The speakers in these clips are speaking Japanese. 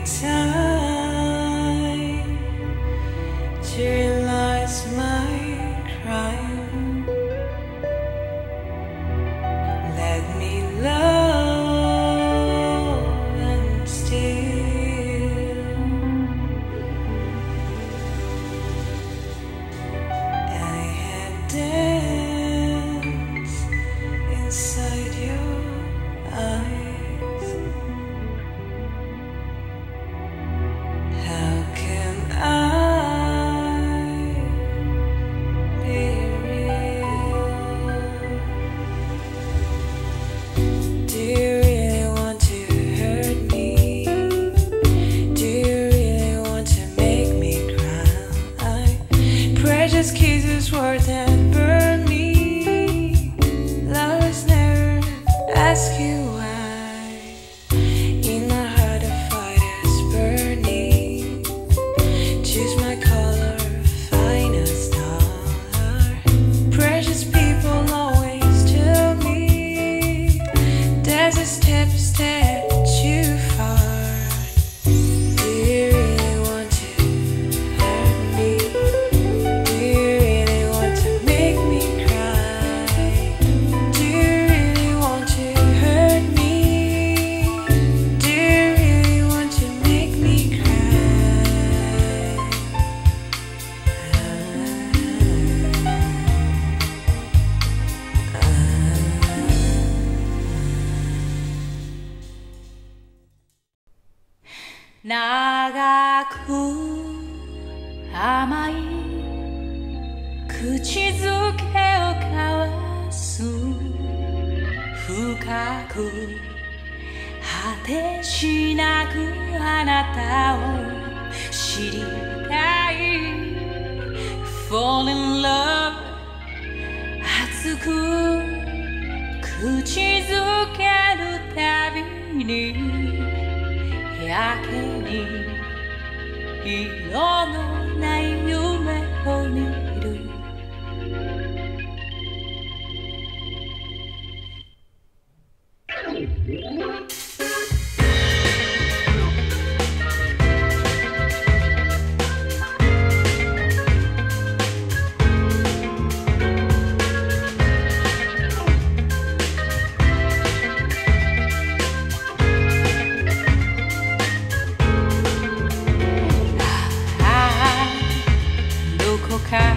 time to realize my crime. Let me love and steal. I had danced inside your eyes. How can I be real? Do you really want to hurt me? Do you really want to make me cry? Precious kisses worth and burn me. Lovers never ask you why. In my heart a fire is burning. Choose my color, finest star. Precious people always tell me there's a step too far. Do you really want to hurt me? Do you really want to make me cry? Do you really want to hurt me? Do you really want to make me cry? 長く甘い口づけを交わす深く果てしなくあなたを知りたい Fall in love 熱く口づけるたびにやけに色のない夢を見るどこか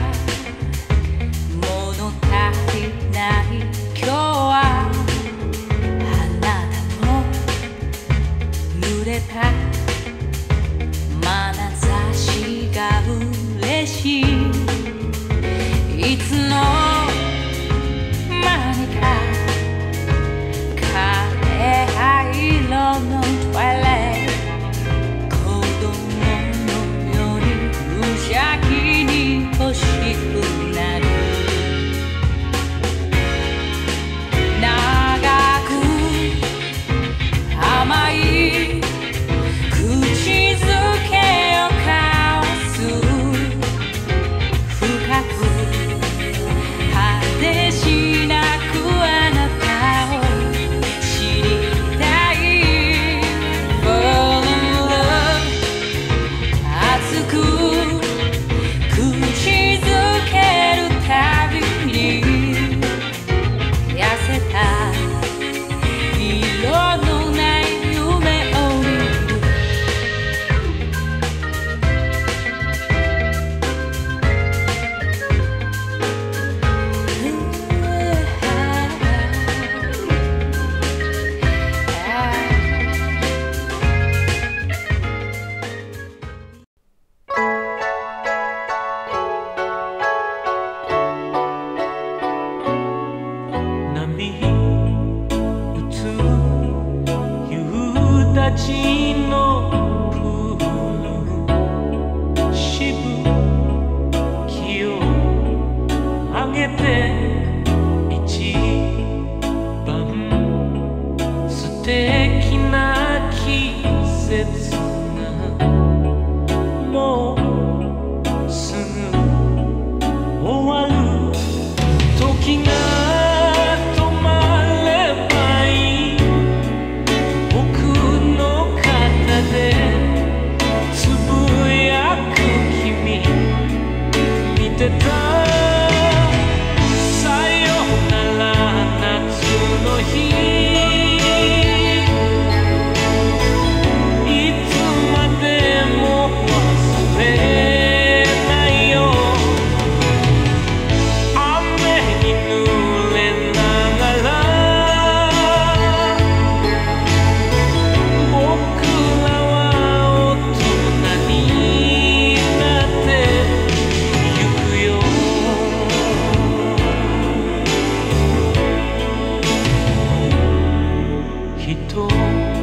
物足りない今日はあなたの濡れた眼差しが嬉しいいつの間にか枯れ灰色のトイレ子供のように無邪気に欲しくなる長く甘い口づけを交わす深く果てしなくあなたを知りたい Fall in love 熱く口づけるたびに痩せた色のない夢を見る波打つ夕立のプールしぶきを上げて一番素敵な季節がもうすぐ終わる時が止まればいい僕の肩でと